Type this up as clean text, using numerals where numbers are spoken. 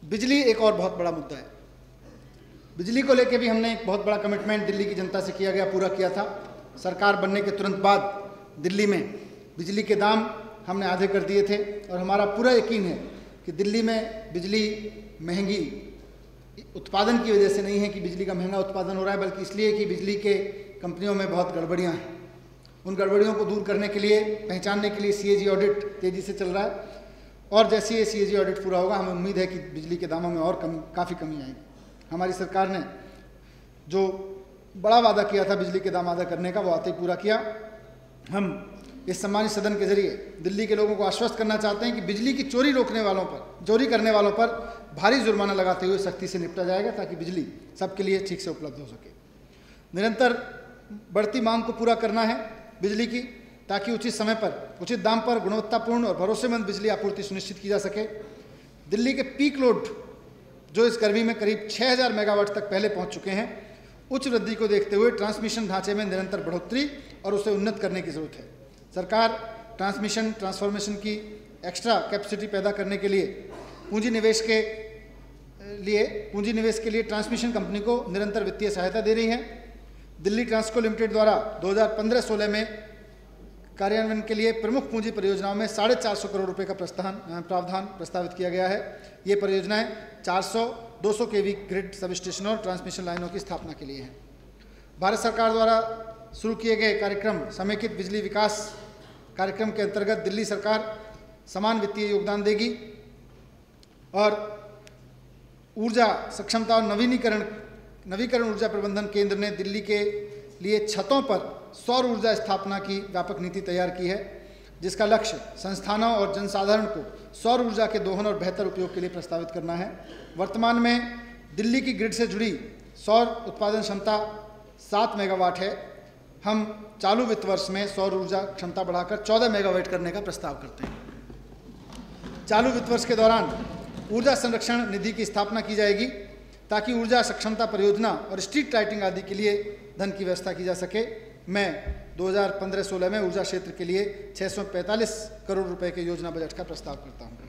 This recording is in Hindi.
बिजली एक और बहुत बड़ा मुद्दा है। बिजली को लेकर भी हमने एक बहुत बड़ा कमिटमेंट दिल्ली की जनता से किया गया, पूरा किया था। सरकार बनने के तुरंत बाद दिल्ली में बिजली के दाम हमने आधे कर दिए थे और हमारा पूरा यकीन है कि दिल्ली में बिजली महंगी उत्पादन की वजह से नहीं है कि बिजली का महंगा उत्पादन हो रहा है, बल्कि इसलिए कि बिजली के कंपनियों में बहुत गड़बड़ियाँ हैं। उन गड़बड़ियों को दूर करने के लिए, पहचानने के लिए सीएजी ऑडिट तेज़ी से चल रहा है और जैसे ये सीएजी ऑडिट पूरा होगा हमें उम्मीद है कि बिजली के दामों में और काफ़ी कमी आएगी। हमारी सरकार ने जो बड़ा वादा किया था बिजली के दाम आधा करने का, वो आते ही पूरा किया। हम इस सम्मानित सदन के जरिए दिल्ली के लोगों को आश्वस्त करना चाहते हैं कि बिजली की चोरी करने वालों पर भारी जुर्माना लगाते हुए सख्ती से निपटा जाएगा, ताकि बिजली सबके लिए ठीक से उपलब्ध हो सके। निरंतर बढ़ती मांग को पूरा करना है बिजली की, ताकि उचित समय पर, उचित दाम पर गुणवत्तापूर्ण और भरोसेमंद बिजली आपूर्ति सुनिश्चित की जा सके। दिल्ली के पीक लोड जो इस गर्मी में करीब 6000 मेगावाट तक पहले पहुंच चुके हैं, उच्च वृद्धि को देखते हुए ट्रांसमिशन ढांचे में निरंतर बढ़ोतरी और उसे उन्नत करने की जरूरत है। सरकार ट्रांसफॉर्मेशन की एक्स्ट्रा कैपेसिटी पैदा करने के लिए पूंजी निवेश के लिए ट्रांसमिशन कंपनी को निरंतर वित्तीय सहायता दे रही है। दिल्ली ट्रांसको लिमिटेड द्वारा 2015-16 में कार्यान्वयन के लिए प्रमुख पूंजी परियोजनाओं में 450 करोड़ रुपए का प्रावधान प्रस्तावित किया गया है। ये परियोजनाएं 400-200 केवी ग्रिड सब स्टेशनों और ट्रांसमिशन लाइनों की स्थापना के लिए हैं। भारत सरकार द्वारा शुरू किए गए कार्यक्रम समेकित बिजली विकास कार्यक्रम के अंतर्गत दिल्ली सरकार समान वित्तीय योगदान देगी और ऊर्जा सक्षमता और नवीकरण ऊर्जा प्रबंधन केंद्र ने दिल्ली के लिए छतों पर सौर ऊर्जा स्थापना की व्यापक नीति तैयार की है, जिसका लक्ष्य संस्थानों और जनसाधारण को सौर ऊर्जा के दोहन और बेहतर उपयोग के लिए प्रस्तावित करना है। वर्तमान में दिल्ली की ग्रिड से जुड़ी सौर उत्पादन क्षमता 7 मेगावाट है। हम चालू वित्त वर्ष में सौर ऊर्जा क्षमता बढ़ाकर 14 मेगावाट करने का प्रस्ताव करते हैं। चालू वित्त वर्ष के दौरान ऊर्जा संरक्षण निधि की स्थापना की जाएगी, ताकि ऊर्जा सक्षमता परियोजना और स्ट्रीट लाइटिंग आदि के लिए धन की व्यवस्था की जा सके। मैं 2015-16 में ऊर्जा क्षेत्र के लिए 645 करोड़ रुपए के योजना बजट का प्रस्ताव करता हूँ।